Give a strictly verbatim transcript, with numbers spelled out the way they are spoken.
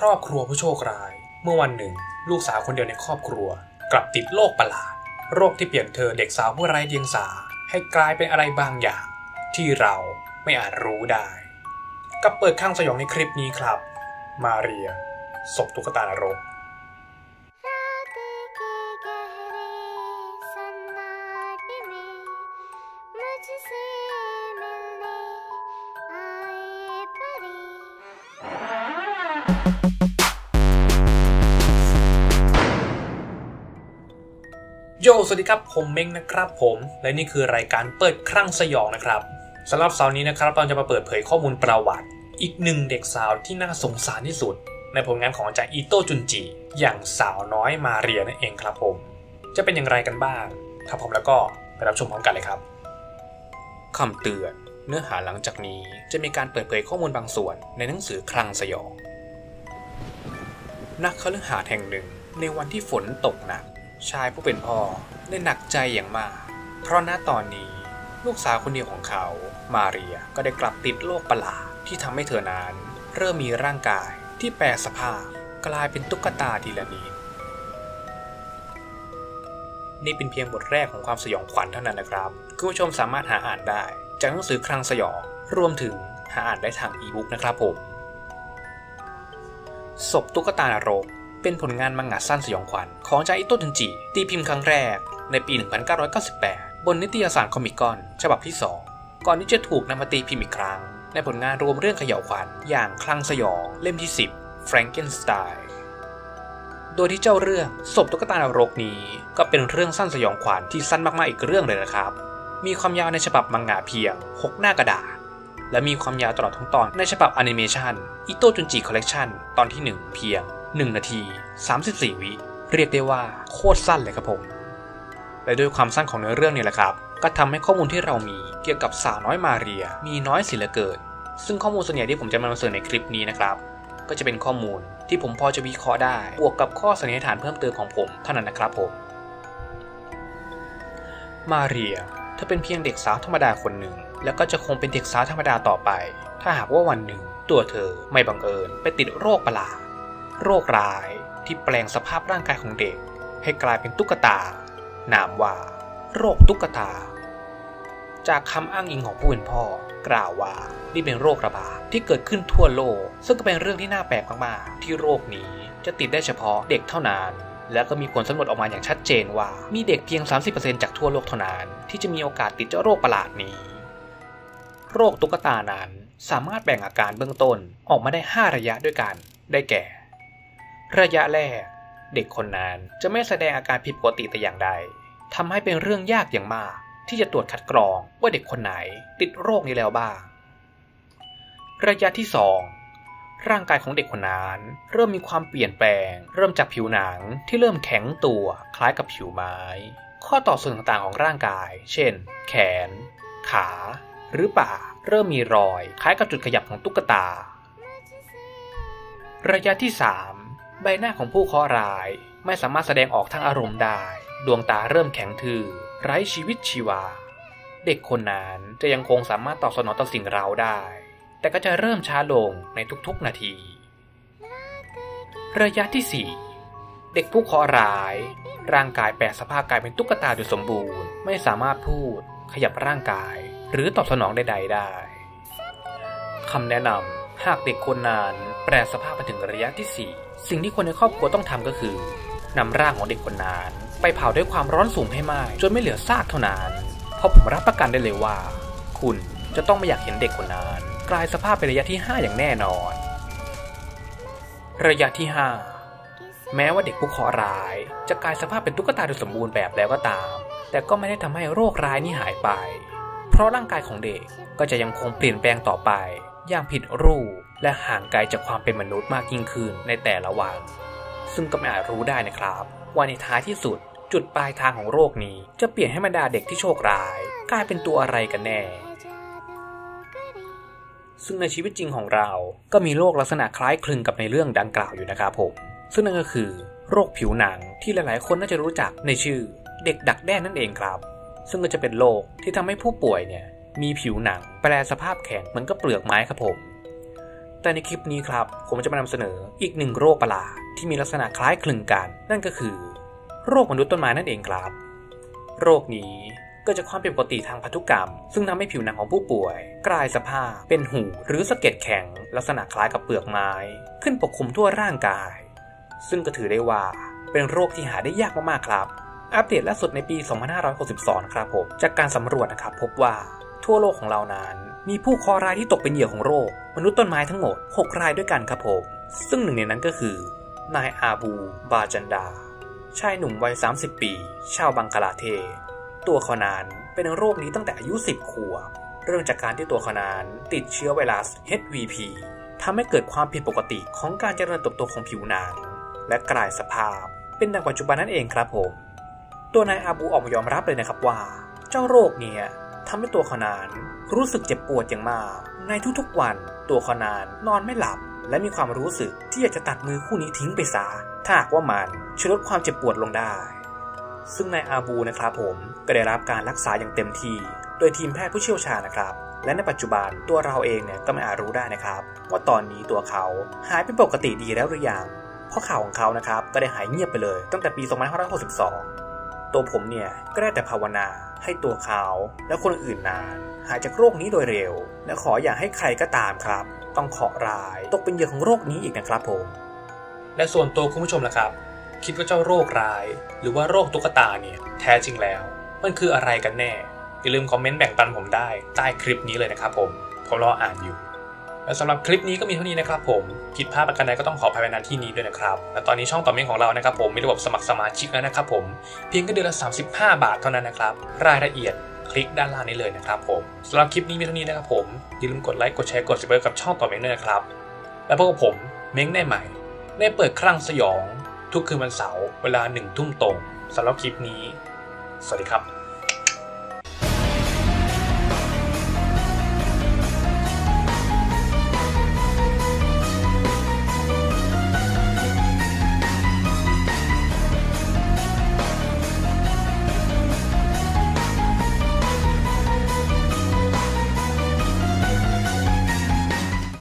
รอบครัวผู้โชคร้ายเมื่อวันหนึ่งลูกสาวคนเดียวในครอบครัวกลับติดโรคประหลาดโรคที่เปลี่ยนเธอเด็กสาวผู้ไร้เดียงสาให้กลายเป็นอะไรบางอย่างที่เราไม่อาจรู้ได้กับเปิดข้างสยองในคลิปนี้ครับมาเรียศพตุ๊กตานรกโยสวัสดีครับผมเม้งนะครับผมและนี่คือรายการเปิดคลั่งสยองนะครับสำหรับเสาร์นี้นะครับเราจะมาเปิดเผยข้อมูลประวัติอีกหนึ่งเด็กสาวที่น่าสงสารที่สุดในผลงานของอาจารย์อิโตะจุนจิอย่างสาวน้อยมาเรียนั่นเองครับผมจะเป็นอย่างไรกันบ้างถ้าพร้อมแล้วก็ไปรับชมพร้อมกันเลยครับคำเตือนเนื้อหาหลังจากนี้จะมีการเปิดเผยข้อมูลบางส่วนในหนังสือคลั่งสยองนักคฤหาสน์แห่งหนึ่งในวันที่ฝนตกหนักชายผู้เป็นพ่อได้หนักใจอย่างมากเพราะณตอนนี้ลูกสาวคนเดียวของเขามาเรียก็ได้กลับติดโรคประหลาดที่ทำให้เธอนั้นเริ่มมีร่างกายที่แปรสภาพกลายเป็นตุ๊กตาทีละนิดนี่เป็นเพียงบทแรกของความสยองขวัญเท่านั้นนะครับคุณผู้ชมสามารถหาอ่านได้จากหนังสือคลั่งสยองรวมถึงหาอ่านได้ทางอีบุ๊กนะครับผมศพตุ๊กตานรกเป็นผลงานมังงะสั้นสยองขวัญของอาจารย์อิโตะจุนจิตีพิมพ์ครั้งแรกในปี หนึ่งพันเก้าร้อยเก้าสิบแปด บนนิตยสารคอมิกอนฉบับที่สองก่อนที่จะถูกนำมาตีพิมพ์อีกครั้งในผลงานรวมเรื่องเขย่าวขวัญอย่างคลั่งสยองเล่มที่สิบ Frankenstein โดยที่เจ้าเรื่องศพตุ๊กตานรกนี้ก็เป็นเรื่องสั้นสยองขวัญที่สั้นมากๆอีกเรื่องเลยนะครับมีความยาวในฉบับมังงะเพียงหกหน้ากระดาษและมีความยาวตลอดทั้งตอนในฉบับแอนิเมชันอิโตะจุนจิคอลเลกชันตอนที่หนึ่งเพียงหนึ่งนาทีสามสิบสี่วิเรียกได้ว่าโคตรสั้นเลยครับผมและด้วยความสั้นของเนื้อเรื่องนี่แหละครับก็ทำให้ข้อมูลที่เรามีเกี่ยวกับสาวน้อยมาเรียมีน้อยเสียเหลือเกินซึ่งข้อมูลส่วนใหญ่ที่ผมจะมานำเสนอในคลิปนี้นะครับก็จะเป็นข้อมูลที่ผมพอจะวิเคราะห์ได้บวกกับข้อสันนิษฐานเพิ่มเติมของผมเท่านั้นนะครับผมมาเรียเธอเป็นเพียงเด็กสาวธรรมดาคนหนึ่งแล้วก็จะคงเป็นเด็กสาวธรรมดาต่อไปถ้าหากว่าวันหนึ่งตัวเธอไม่บังเอิญไปติดโรคประหลาดโรคร้ายที่แปลงสภาพร่างกายของเด็กให้กลายเป็นตุ๊กตานามว่าโรคตุ๊กตาจากคำอ้างอิงของผู้เป็นพ่อกล่าวว่านี่เป็นโรคระบาดที่เกิดขึ้นทั่วโลกซึ่งก็เป็นเรื่องที่น่าแปลกมากๆที่โรคนี้จะติดได้เฉพาะเด็กเท่านั้นและก็มีผลสำรวจออกมาอย่างชัดเจนว่ามีเด็กเพียง สามสิบเปอร์เซ็นต์ จากทั่วโลกเท่านั้นที่จะมีโอกาสติดเจ้าโรคประหลาดนี้โรคตุ๊กตานั้นสามารถแบ่งอาการเบื้องต้นออกมาได้ห้าระยะด้วยกันได้แก่ระยะแรกเด็กคนนั้นจะไม่แสดงอาการผิดปกติแต่อย่างใดทำให้เป็นเรื่องยากอย่างมากที่จะตรวจคัดกรองว่าเด็กคนไหนติดโรคนี้แล้วบ้างระยะที่สองร่างกายของเด็กคนนั้นเริ่มมีความเปลี่ยนแปลงเริ่มจากผิวหนังที่เริ่มแข็งตัวคล้ายกับผิวไม้ข้อต่อส่วนต่างๆของร่างกายเช่นแขนขาหรือปากเริ่มมีรอยคล้ายกับจุดขยับของตุ๊กตาระยะที่สามใบหน้าของผู้เคราะห์ร้ายไม่สามารถแสดงออกทางอารมณ์ได้ดวงตาเริ่มแข็งทื่อไร้ชีวิตชีวาเด็กคนนั้นจะยังคงสามารถตอบสนองต่อสิ่งเร้าได้แต่ก็จะเริ่มช้าลงในทุกๆนาทีระยะที่สี่เด็กผู้เคราะห์ร้ายร่างกายแปรสภาพกลายเป็นตุ๊กตาโดยสมบูรณ์ไม่สามารถพูดขยับร่างกายหรือตอบสนองใดๆได้คำแนะนำหากเด็กคนนั้นแปรสภาพมาถึงระยะที่สี่สิ่งที่คนในครอบครัวต้องทำก็คือนำร่างของเด็กคนนั้นไปเผาด้วยความร้อนสูงให้มากจนไม่เหลือซากเท่านั้นเพราะผมรับประกันได้เลยว่าคุณจะต้องไม่อยากเห็นเด็กคนนั้นกลายสภาพเป็นระยะที่ห้าอย่างแน่นอนระยะที่ห้าแม้ว่าเด็กผู้เคราะห์ร้ายจะกลายสภาพเป็นตุ๊กตาโดยสมบูรณ์แบบแล้วก็ตามแต่ก็ไม่ได้ทำให้โรคร้ายนี้หายไปเพราะร่างกายของเด็กก็จะยังคงเปลี่ยนแปลงต่อไปอย่างผิดรูปและห่างไกลจากความเป็นมนุษย์มากยิ่งขึ้นในแต่ละวันซึ่งก็ไม่อาจรู้ได้นะครับว่าในท้ายที่สุดจุดปลายทางของโรคนี้จะเปลี่ยนให้บรรดาเด็กที่โชคร้ายกลายเป็นตัวอะไรกันแน่ซึ่งในชีวิตจริงของเราก็มีโรคลักษณะคล้ายคลึงกับในเรื่องดังกล่าวอยู่นะครับผมซึ่งนั่นก็คือโรคผิวหนังที่หลายๆคนน่าจะรู้จักในชื่อเด็กดักแด้นั่นเองครับซึ่งก็จะเป็นโรคที่ทำให้ผู้ป่วยเนี่ยมีผิวหนังแปรสภาพแข็งเหมือนกับเปลือกไม้ครับผมแต่ในคลิปนี้ครับผมจะมานำเสนออีกหนึ่งโรคประหลาดที่มีลักษณะคล้ายคลึงกันนั่นก็คือโรคมนุษย์ต้นไม้นั่นเองครับโรคนี้เกิดจากความผิดปกติทางพันธุกรรมซึ่งทำให้ผิวหนังของผู้ป่วยกลายสภาพเป็นหูหรือสะเก็ดแข็งลักษณะคล้ายกับเปลือกไม้ขึ้นปกคลุมทั่วร่างกายซึ่งก็ถือได้ว่าเป็นโรคที่หาได้ยากมากๆครับอัปเดตล่าสุดในปี สองพันห้าร้อยหกสิบสอง ครับผมจากการสำรวจนะครับพบว่าทั่วโลกของเรานั้นมีผู้เคราะห์ร้ายที่ตกเป็นเหยื่อของโรคมนุษย์ต้นไม้ทั้งหมดหกรายด้วยกันครับผมซึ่งหนึ่งในนั้นก็คือนายอาบูบาจันดาชายหนุ่มวัยสามสิบปีชาวบังกลาเทศตัวเขานั้นเป็นโรคนี้ตั้งแต่อายุสิบขวบเรื่องจากการที่ตัวเขานั้นติดเชื้อไวรัส เอช วี พี ทำให้เกิดความผิดปกติของการเจริญเติบโตของผิวหนังและกลายสภาพเป็นดังปัจจุบันนั่นเองครับผมตัวนายอาบูออกมายอมรับเลยนะครับว่าเจ้าโรคนี้ทำให้ตัวเขานั้นรู้สึกเจ็บปวดอย่างมากในทุกๆวันตัวเขานั้นนอนไม่หลับและมีความรู้สึกที่อยากจะตัดมือคู่นี้ทิ้งไปซะถ้าหากว่ามันช่วยลดความเจ็บปวดลงได้ซึ่งนายอาบูนะครับผมก็ได้รับการรักษาอย่างเต็มที่โดยทีมแพทย์ผู้เชี่ยวชาญนะครับและในปัจจุบันตัวเราเองเนี่ยก็ไม่อาจรู้ได้นะครับว่าตอนนี้ตัวเขาหายเป็นปกติดีแล้วหรือยังเพราะข่าวของเขานะครับก็ได้หายเงียบไปเลยตั้งแต่ปี สองพันห้าร้อยหกสิบสอง ตัวผมเนี่ยก็ได้แต่ภาวนาให้ตัวเขาและคนอื่นๆนั้นหายจากโรคนี้โดยเร็วและขออย่าให้ใครก็ตามครับต้องเคราะห์ร้ายตกเป็นเหยื่อของโรคนี้อีกนะครับผมและส่วนตัวคุณผู้ชมล่ะครับคิดว่าเจ้าโรคร้ายหรือว่าโรคตุ๊กตาเนี่ยแท้จริงแล้วมันคืออะไรกันแน่อย่าลืมคอมเมนต์แบ่งปันผมได้ใต้คลิปนี้เลยนะครับผมผมรออ่านอยู่และสำหรับคลิปนี้ก็มีเท่านี้นะครับผมผิดพลาดประการใดก็ต้องขออภัยในที่นี้ด้วยนะครับและตอนนี้ช่องต่อเมนของเรานะครับผมมีระบบสมัครสมาชิกแล้วนะครับผมเพียงแค่เดือนละสามสิบห้าบาทเท่านั้นนะครับรายละเอียดคลิกด้านล่างนี้เลยนะครับผมสำหรับคลิปนี้มีเท่านี้นะครับผมอย่าลืมกดไลค์กดแชร์กดซับสไครบ์กับช่องต่อเมนด้วยนะครับและพบกับผมเม้งได้ใหม่ได้เปิดคลั่งสยองทุกคืนวันเสาร์เวลาหนึ่งทุ่มตรงสำหรับคลิปนี้สวัสดีครับ